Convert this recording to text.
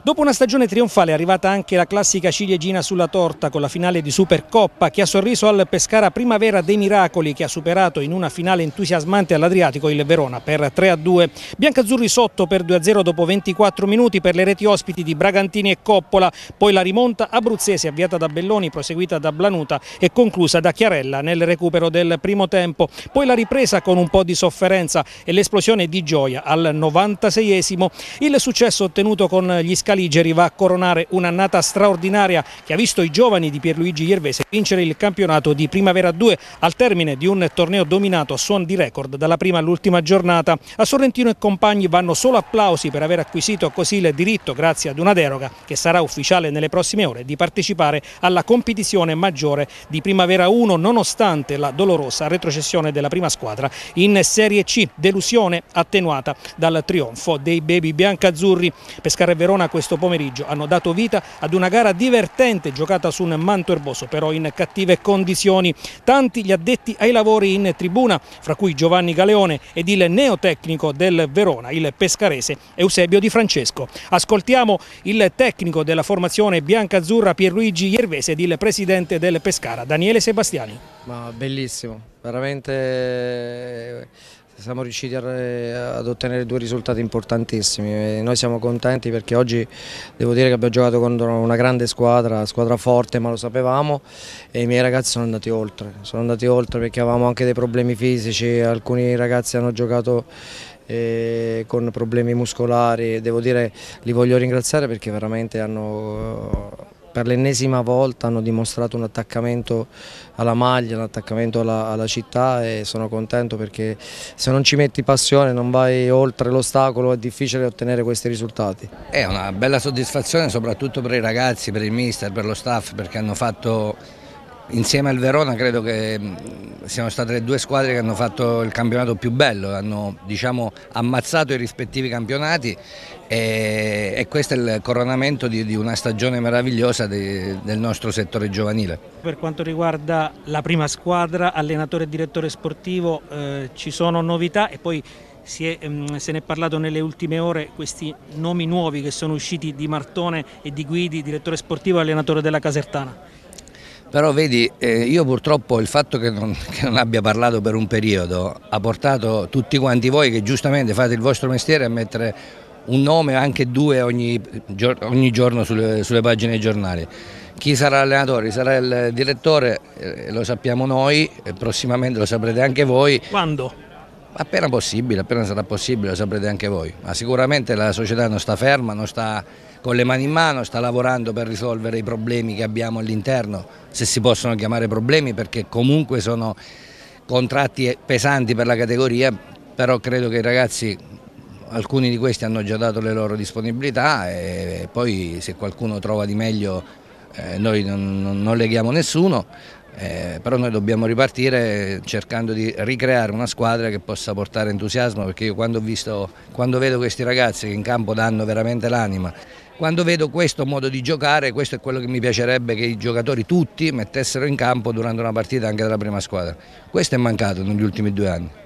Dopo una stagione trionfale è arrivata anche la classica ciliegina sulla torta con la finale di Supercoppa che ha sorriso al Pescara Primavera dei Miracoli, che ha superato in una finale entusiasmante all'Adriatico il Verona per 3-2. Biancazzurri sotto per 2-0 dopo 24 minuti per le reti ospiti di Bragantini e Coppola, poi la rimonta abruzzese avviata da Belloni, proseguita da Blanuta e conclusa da Chiarella nel recupero del primo tempo. Poi la ripresa con un po' di sofferenza e l'esplosione di gioia al 96esimo. Il successo ottenuto con gli scaligeri va a coronare un'annata straordinaria che ha visto i giovani di Pierluigi Iervese vincere il campionato di Primavera 2 al termine di un torneo dominato a suon di record dalla prima all'ultima giornata. A Sorrentino e compagni vanno solo applausi per aver acquisito così il diritto, grazie ad una deroga che sarà ufficiale nelle prossime ore, di partecipare alla competizione maggiore di Primavera 1 nonostante la dolorosa retrocessione della prima squadra in Serie C, delusione attenuata dal trionfo dei baby biancazzurri. Pescara e Verona questo pomeriggio hanno dato vita ad una gara divertente giocata su un manto erboso, però in cattive condizioni. Tanti gli addetti ai lavori in tribuna, fra cui Giovanni Galeone ed il neotecnico del Verona, il pescarese Eusebio Di Francesco. Ascoltiamo il tecnico della formazione biancazzurra Pierluigi Iervese ed il presidente del Pescara Daniele Sebastiani. Ma bellissimo, veramente siamo riusciti ad ottenere due risultati importantissimi e noi siamo contenti perché oggi devo dire che abbiamo giocato contro una grande squadra forte, ma lo sapevamo, e i miei ragazzi sono andati oltre perché avevamo anche dei problemi fisici, alcuni ragazzi hanno giocato con problemi muscolari. Devo dire, li voglio ringraziare perché veramente per l'ennesima volta hanno dimostrato un attaccamento alla maglia, un attaccamento alla città, e sono contento perché se non ci metti passione, non vai oltre l'ostacolo, è difficile ottenere questi risultati. È una bella soddisfazione soprattutto per i ragazzi, per il mister, per lo staff, perché hanno fatto, insieme al Verona, credo che siano state le due squadre che hanno fatto il campionato più bello, hanno, diciamo, ammazzato i rispettivi campionati e questo è il coronamento di una stagione meravigliosa del nostro settore giovanile. Per quanto riguarda la prima squadra, allenatore e direttore sportivo, ci sono novità e poi se ne è parlato nelle ultime ore, questi nomi nuovi che sono usciti di Martone e di Guidi, direttore sportivo e allenatore della Casertana. Però vedi, io purtroppo il fatto che non abbia parlato per un periodo ha portato tutti quanti voi che giustamente fate il vostro mestiere a mettere un nome, anche due ogni giorno sulle pagine dei giornali. Chi sarà l'allenatore, chi sarà il direttore, lo sappiamo noi, e prossimamente lo saprete anche voi. Quando? Appena possibile, appena sarà possibile lo saprete anche voi, ma sicuramente la società non sta ferma, non sta con le mani in mano, sta lavorando per risolvere i problemi che abbiamo all'interno, se si possono chiamare problemi, perché comunque sono contratti pesanti per la categoria, però credo che i ragazzi, alcuni di questi hanno già dato le loro disponibilità e poi se qualcuno trova di meglio noi non leghiamo nessuno. Però noi dobbiamo ripartire cercando di ricreare una squadra che possa portare entusiasmo, perché io quando vedo questi ragazzi che in campo danno veramente l'anima, quando vedo questo modo di giocare, questo è quello che mi piacerebbe che i giocatori tutti mettessero in campo durante una partita anche della prima squadra. Questo è mancato negli ultimi 2 anni.